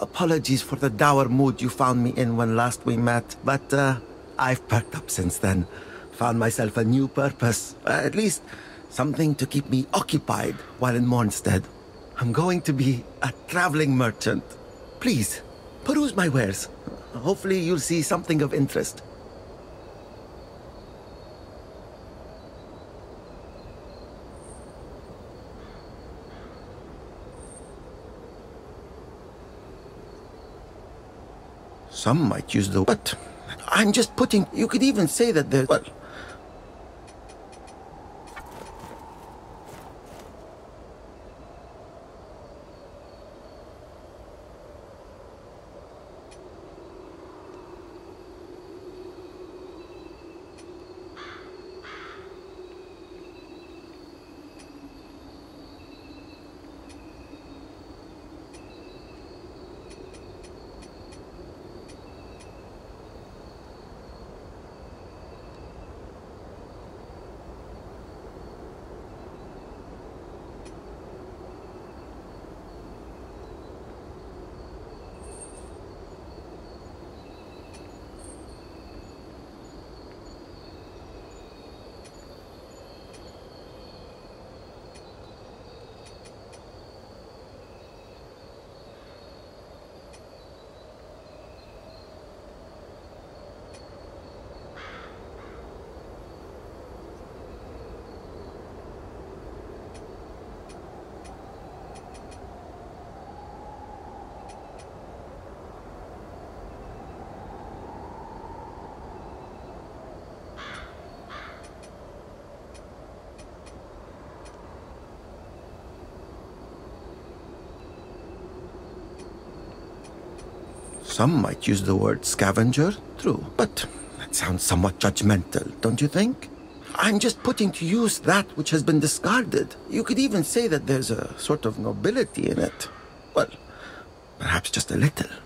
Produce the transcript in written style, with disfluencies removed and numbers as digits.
Apologies for the dour mood you found me in when last we met, but I've perked up since then. Found myself a new purpose, at least something to keep me occupied while in Mornstead. I'm going to be a traveling merchant. Please, peruse my wares. Hopefully you'll see something of interest. Some might use the... But I'm just putting... You could even say that there's... Well... Some might use the word scavenger, true, but that sounds somewhat judgmental, don't you think? I'm just putting to use that which has been discarded. You could even say that there's a sort of nobility in it. Well, perhaps just a little.